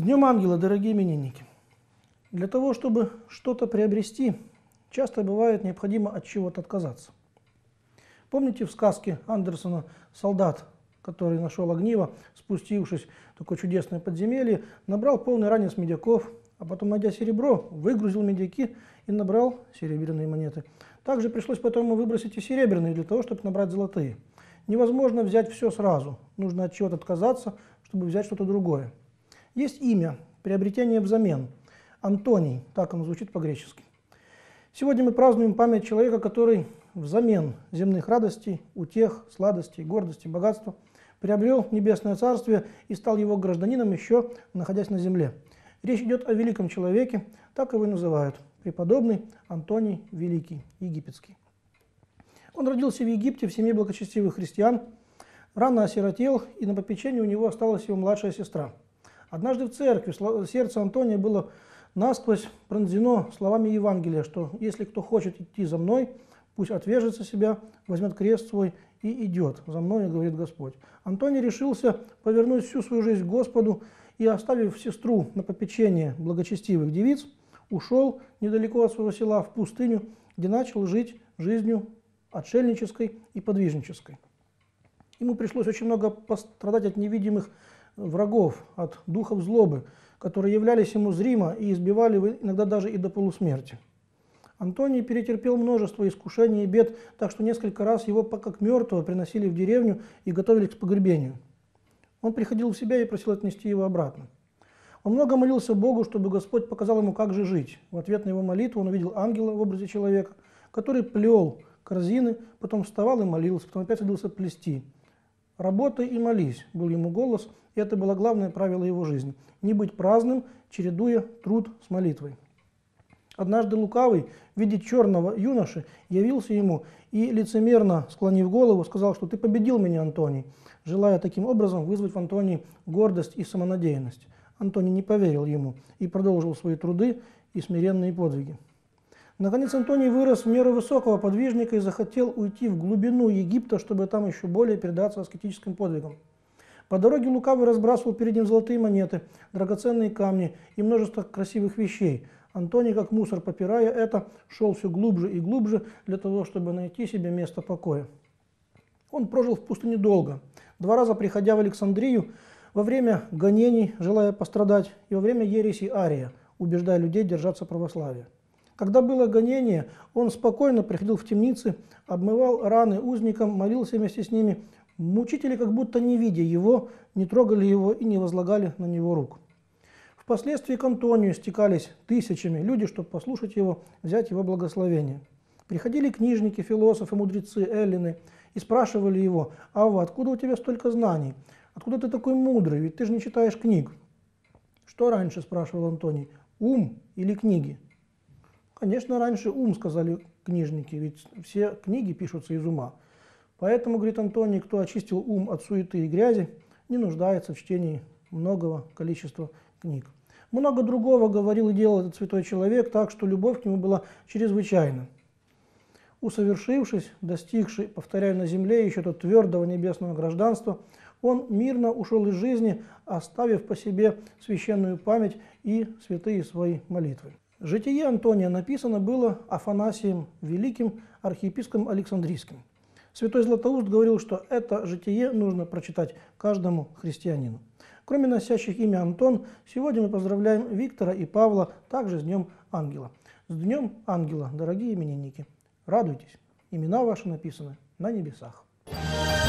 Днем Ангела, дорогие именинники! Для того, чтобы что-то приобрести, часто бывает необходимо от чего-то отказаться. Помните в сказке Андерсона солдат, который нашел огниво, спустившись в такое чудесное подземелье, набрал полный ранец медяков, а потом, найдя серебро, выгрузил медяки и набрал серебряные монеты. Также пришлось потом ему выбросить и серебряные для того, чтобы набрать золотые. Невозможно взять все сразу, нужно от чего-то отказаться, чтобы взять что-то другое. Есть имя, приобретение взамен. Антоний, так оно звучит по-гречески. Сегодня мы празднуем память человека, который взамен земных радостей, утех, сладостей, гордости, богатства приобрел небесное царствие и стал его гражданином, еще находясь на земле. Речь идет о великом человеке, так его и называют, преподобный Антоний Великий, египетский. Он родился в Египте в семье благочестивых христиан, рано осиротел, и на попечении у него осталась его младшая сестра. Однажды в церкви сердце Антония было насквозь пронзено словами Евангелия, что если кто хочет идти за мной, пусть отвержется себя, возьмет крест свой и идет за мной, говорит Господь. Антоний решился повернуть всю свою жизнь к Господу и, оставив сестру на попечение благочестивых девиц, ушел недалеко от своего села в пустыню, где начал жить жизнью отшельнической и подвижнической. Ему пришлось очень много пострадать от невидимых врагов, от духов злобы, которые являлись ему зримо и избивали иногда даже и до полусмерти. Антоний перетерпел множество искушений и бед, так что несколько раз его как мертвого приносили в деревню и готовили к погребению. Он приходил в себя и просил отнести его обратно. Он много молился Богу, чтобы Господь показал ему, как же жить. В ответ на его молитву он увидел ангела в образе человека, который плел корзины, потом вставал и молился, потом опять садился плести. «Работай и молись», был ему голос, и это было главное правило его жизни. Не быть праздным, чередуя труд с молитвой. Однажды лукавый в виде черного юноши явился ему и, лицемерно склонив голову, сказал, что «ты победил меня, Антоний», желая таким образом вызвать в Антонии гордость и самонадеянность. Антоний не поверил ему и продолжил свои труды и смиренные подвиги. Наконец Антоний вырос в меру высокого подвижника и захотел уйти в глубину Египта, чтобы там еще более передаться аскетическим подвигам. По дороге лукавый разбрасывал перед ним золотые монеты, драгоценные камни и множество красивых вещей. Антоний, как мусор попирая это, шел все глубже и глубже для того, чтобы найти себе место покоя. Он прожил в пустыне долго, 2 раза приходя в Александрию во время гонений, желая пострадать, и во время ереси Ария, убеждая людей держаться православия. Когда было гонение, он спокойно приходил в темницы, обмывал раны узникам, молился вместе с ними. Мучители, как будто не видя его, не трогали его и не возлагали на него рук. Впоследствии к Антонию стекались тысячами люди, чтобы послушать его, взять его благословение. Приходили книжники, философы, мудрецы, эллины и спрашивали его: «Ава, откуда у тебя столько знаний? Откуда ты такой мудрый? Ведь ты же не читаешь книг». «Что раньше?» – спрашивал Антоний. «Ум или книги?» «Конечно, раньше ум», – сказали книжники, ведь все книги пишутся из ума. Поэтому, говорит Антоний, кто очистил ум от суеты и грязи, не нуждается в чтении многого количества книг. Много другого говорил и делал этот святой человек, так что любовь к нему была чрезвычайна. Усовершившись, достигший, повторяю, на земле еще то твердого небесного гражданства, он мирно ушел из жизни, оставив по себе священную память и святые свои молитвы. Житие Антония написано было Афанасием Великим, архиепископом Александрийским. Святой Златоуст говорил, что это житие нужно прочитать каждому христианину. Кроме носящих имя Антон, сегодня мы поздравляем Виктора и Павла также с Днем Ангела. С Днем Ангела, дорогие именинники! Радуйтесь, имена ваши написаны на небесах.